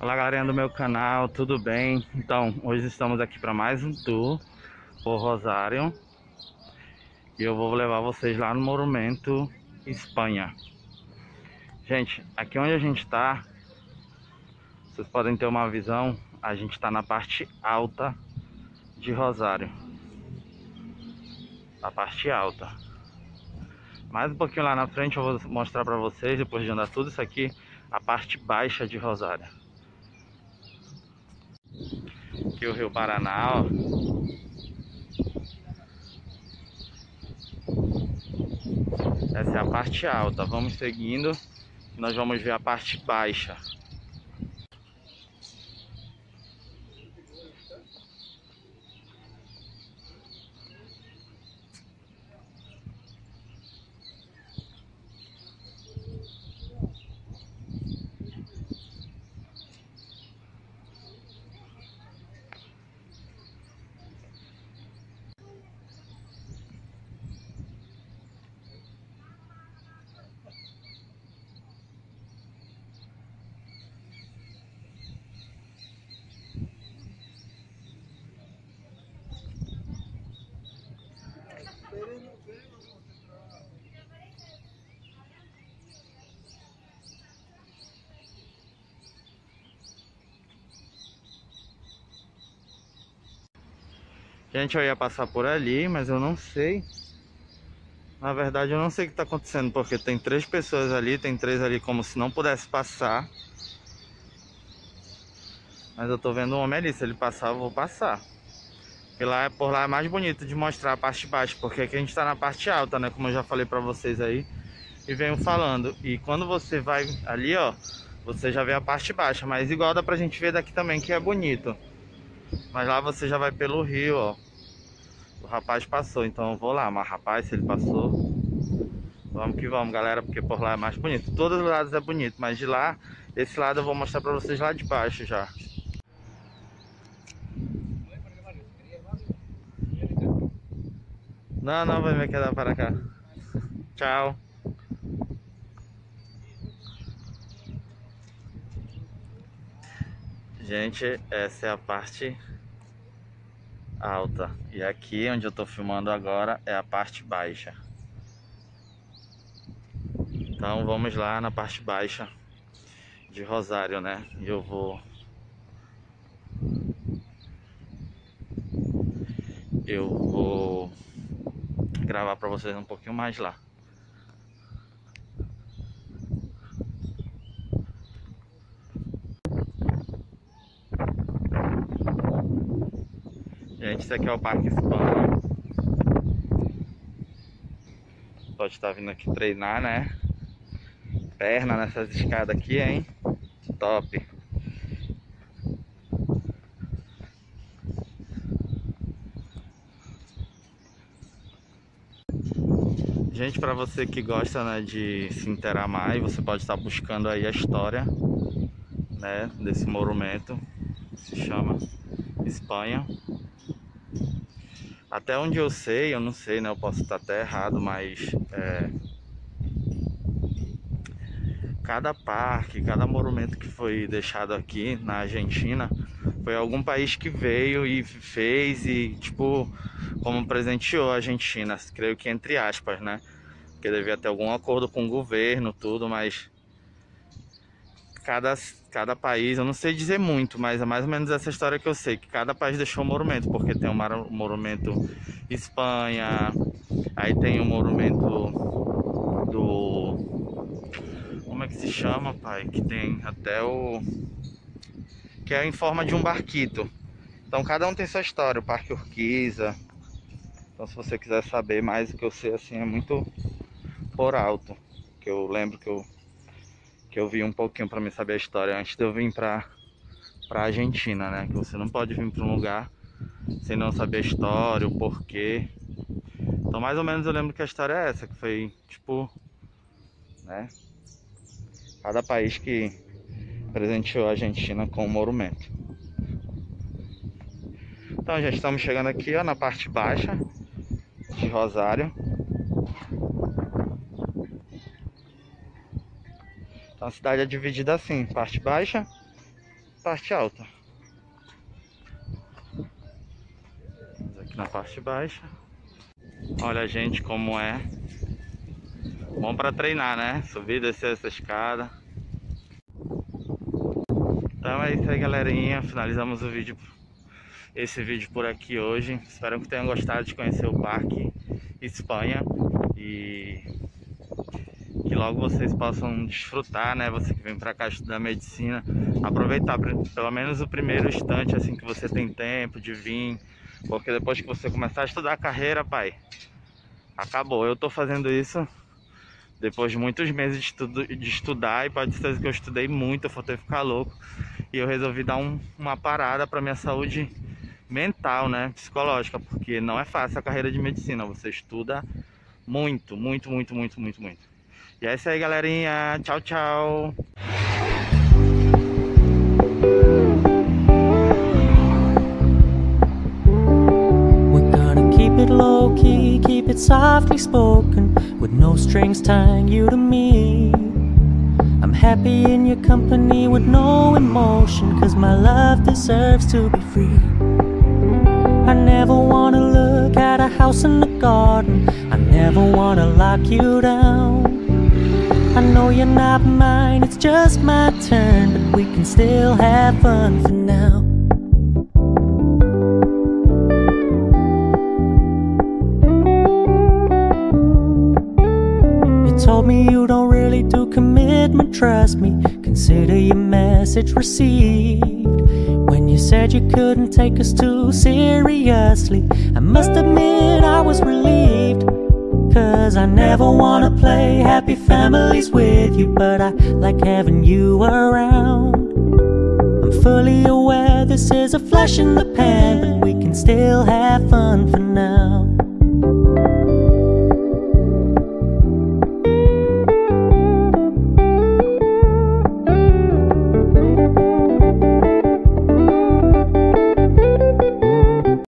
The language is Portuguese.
Olá, galerinha do meu canal, tudo bem? Então, hoje estamos aqui para mais um tour por Rosário e eu vou levar vocês lá no Monumento Espanha. Gente, aqui onde a gente está, vocês podem ter uma visão, a gente está na parte alta de Rosário. A parte alta. Mais um pouquinho lá na frente eu vou mostrar para vocês, depois de andar tudo isso aqui, a parte baixa de Rosário. Aqui o Rio Paraná, ó. Essa é a parte alta. Vamos seguindo. Nós vamos ver a parte baixa. Gente, eu ia passar por ali, mas eu não sei. Na verdade, eu não sei o que está acontecendo, porque tem 3 pessoas ali, tem 3 ali como se não pudesse passar. Mas eu tô vendo um homem ali, se ele passar, eu vou passar. Por lá é mais bonito de mostrar a parte baixa, porque aqui a gente tá na parte alta, né? Como eu já falei pra vocês aí e venho falando. E quando você vai ali, ó, você já vê a parte baixa, mas igual dá pra gente ver daqui também, que é bonito. Mas lá você já vai pelo rio, ó. O rapaz passou, então eu vou lá. Mas rapaz, se ele passou, vamos que vamos, galera, porque por lá é mais bonito. Todos os lados é bonito, mas de lá, esse lado eu vou mostrar pra vocês lá de baixo já. Não, não vai me quedar para cá. Tchau. Gente, essa é a parte alta. E aqui onde eu tô filmando agora é a parte baixa. Então vamos lá na parte baixa de Rosário, né? E eu vou gravar pra vocês um pouquinho mais lá. Gente, esse aqui é o Parque Espanha. Pode estar vindo aqui treinar, né? Perna nessas escadas aqui, hein? Top. Gente, para você que gosta, né, de se inteirar mais, você pode estar buscando aí a história, né, desse monumento. Se chama Espanha. Até onde eu sei, eu não sei, né? Eu posso estar até errado, mas cada parque, cada monumento que foi deixado aqui na Argentina foi algum país que veio e fez e, tipo, como presenteou a Argentina, creio que entre aspas, né? Porque devia ter algum acordo com o governo, tudo, mas cada país, eu não sei dizer muito, mas é mais ou menos essa história que eu sei, que cada país deixou um monumento, porque tem o monumento Espanha, aí tem o monumento do... Como é que se chama, pai? Que tem até o... que é em forma de um barquito. Então cada um tem sua história, o Parque Urquiza. Então se você quiser saber mais, o que eu sei assim é muito por alto, que eu lembro que eu vi um pouquinho para me saber a história antes de eu vir pra Argentina, né? Que você não pode vir para um lugar sem não saber a história, o porquê. Então mais ou menos eu lembro que a história é essa, que foi tipo, né? Cada país que presenteou a Argentina com o monumento. Então já estamos chegando aqui, ó, na parte baixa de Rosário. Então a cidade é dividida assim, parte baixa parte alta. Vamos aqui na parte baixa. Olha, gente, como é bom para treinar, né? Subir e descer essa escada. Então é isso aí, galerinha. Finalizamos o vídeo, esse vídeo por aqui hoje. Espero que tenham gostado de conhecer o Parque Espanha e que logo vocês possam desfrutar, né? Você que vem para cá estudar medicina, aproveitar pelo menos o primeiro instante, assim que você tem tempo de vir, porque depois que você começar a estudar a carreira, pai, acabou. Eu tô fazendo isso depois de muitos meses de estudar, e pode ser que eu estudei muito, eu faltei ficar louco, e eu resolvi dar uma parada para minha saúde mental, né, psicológica, porque não é fácil a carreira de medicina, você estuda muito, muito, muito, muito, muito, muito. E é isso aí, galerinha, tchau, tchau. Low key, keep it softly spoken, with no strings tying you to me. I'm happy in your company with no emotion, cause my love deserves to be free. I never wanna look at a house in the garden, I never wanna lock you down. I know you're not mine, it's just my turn, but we can still have fun for now. Told me you don't really do commitment, trust me, consider your message received. When you said you couldn't take us too seriously, I must admit I was relieved, cause I never wanna play happy families with you, but I like having you around. I'm fully aware this is a flash in the pan, but we can still have fun for now.